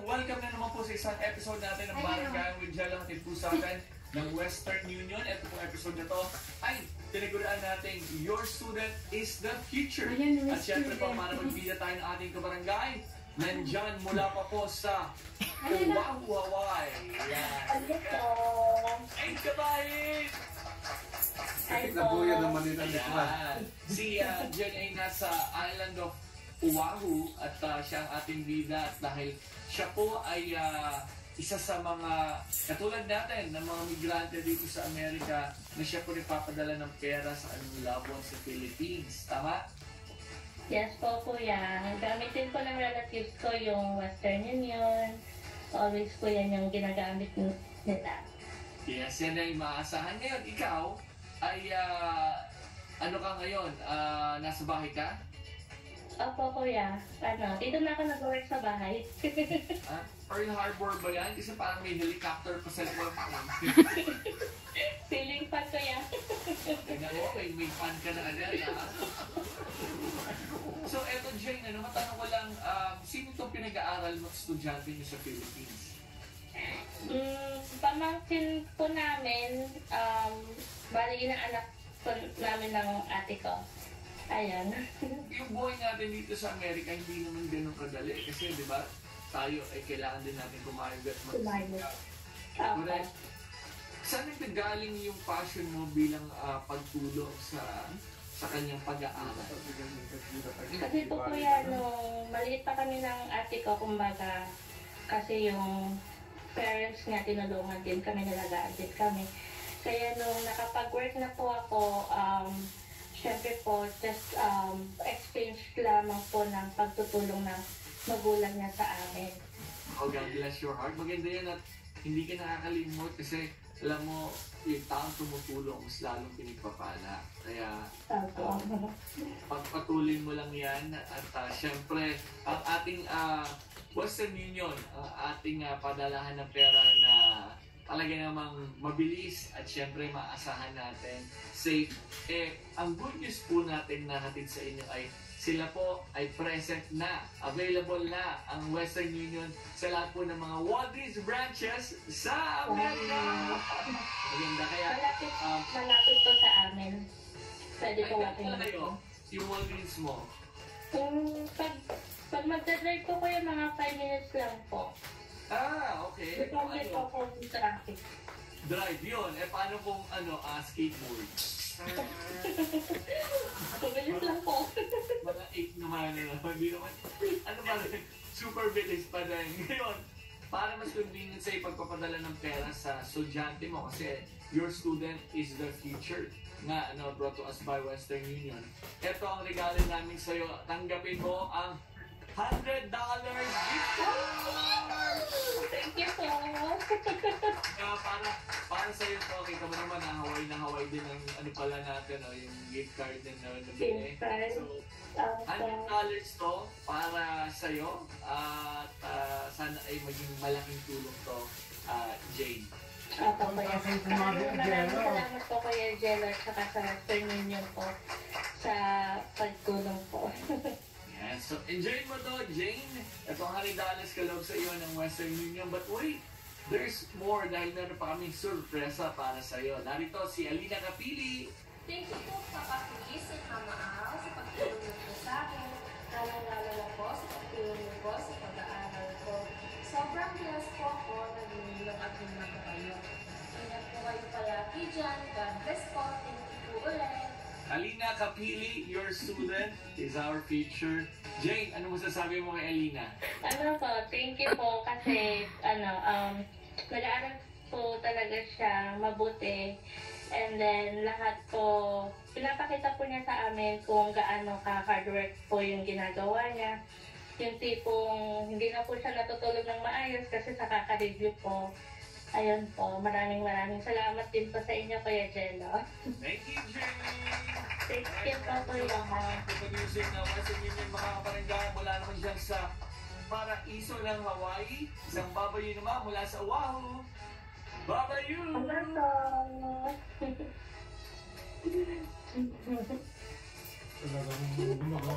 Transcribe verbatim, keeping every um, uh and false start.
welcome na naman po sa isang episode natin ng Barangay with Jello. Hatid po sa atin ng Western Union. Ito pong episode na to ay tinagurian natin Your Student is the Future. At syempre po, para magbida tayo ng ating kabarangay, nandyan mula pa po sa Oahu, Hawaii. Yan. Ay, kabahin! Ay, nabuya naman nila ni Si uh, Jen ay nasa island of Oahu at uh, siya ang ating bida at dahil siya po ay uh, isa sa mga katulad natin ng mga migrante dito sa Amerika na siya po nagpapadala ng pera sa anong labon sa Philippines. Tama? Yes po, kuya. Gamitin po ng relatives ko yung Western Union. Always po yan yung ginagamit nila. Yes, yan ay maasahan. Ngayon, ikaw ay uh, ano ka ngayon? Uh, nasa bahay ka? Opo, kuya. Ano, dito na ako nag-work sa bahay. Ah, Pearl Harbor ba yan? Kasi parang may helicopter pa sa loob. Feeling pa, kuya. Tingnan mo, may, may fan ka na agad, ha? So, eto, Jane, ano, matanong ko lang, um, sino itong pinag-aaral mo estudyante niyo sa Philippines? Mm, pamangkin po namin, um, bali ng anak po namin ng ate ko. Ayan. Yung buhay natin dito sa Amerika, hindi naman ganun kadali. Kasi, di ba, tayo ay kailangan din natin kumayag at mag-isip. Correct. Saan nagagaling yung passion mo bilang uh, pagtulong sa sa kanyang pag-aaral? Kasi po kuya, nung maliit pa kami ng ate ko, kumbaga, kasi yung parents niya tinulungan din kami, nalagaan din kami. Kaya nung nakapag-work na po ako, um, syempre po, just um, exchange lamang po ng pagtutulong ng magulang niya sa amin. Oh, God bless your heart. Maganda yan at hindi ka nakakalimot kasi alam mo, yung taong tumutulong, mas lalong pinagpapala. Kaya, uh, pagpatuloy mo lang yan at uh, syempre, ang ating uh, Western Union, ang ating uh, padalahan ng pera na talaga namang mabilis at syempre maasahan natin, safe. Eh, ang good news po natin na hatid sa inyo ay sila po ay present na, available na ang Western Union sa lahat po ng mga Walgreens branches sa Amerika. Maganda kaya. Malapit, um, malapit po sa amin. Pwede po natin kayo, yung Walgreens mo? Kung pag, pag magdadrive po ko yung mga five minutes lang po. Ah, okay. Depende po po yung traffic. Drive yun. Eh, paano kung ano, uh, skateboard? Pabilis lang po. Mga eight naman, ano, hindi naman, ano ba rin, super bilis pa rin. Ngayon, para mas convenient sa ipagpapadala ng pera sa estudyante mo kasi your student is the future nga, ano, brought to us by Western Union. Ito ang regalo namin sa'yo. Tanggapin mo ang one hundred dollars gift card! Thank you po. Uh, para, para sa'yo to, kita mo naman na Hawaii na Hawaii din ang ano pala natin, oh, yung gift card din na nabili. So, one hundred dollars to para sa'yo at uh, sana ay maging malaking tulong to, uh, Jane. Opo, kuya. Maraming salamat po, Kuya Jello, at saka sa Western Union po sa pagtulong po. Yan. So, enjoy mo to, Jane. Ito ang one hundred dollars kaloob sa iyo ng Western Union. But wait, there's more dahil meron pa kaming surpresa para sa iyo. Narito si Alina Kapili. Thank you po, Papa Chris at Mama Al, sa pagtulong niyo po sa akin. Lalong-lalo na po sa pagtulong niyo po sa pag-aaral ko. Sobrang blessed po ako na binilong at binilong kayo. Ingat po kayo palagi dyan. God bless po. Thank you po ulit. Alina Kapili, your student is our future. Jane, ano masasabi mo kay Alina? Ano po, thank you po kasi ano, um, nag-aaral po talaga siya mabuti. And then lahat po, pinapakita po niya sa amin kung gaano ka hard work po yung ginagawa niya. Yung tipong hindi na po siya natutulog ng maayos kasi sa kaka-review po. Ayun po, maraming maraming salamat din po sa inyo, Kuya Jello. Thank you, Jane! Thank you po, Kuya. Mga producing na Western Union, mga kabarangay, mula naman dyan sa paraiso ng Hawaii, isang babayo naman mula sa Oahu. Babayu! Hello.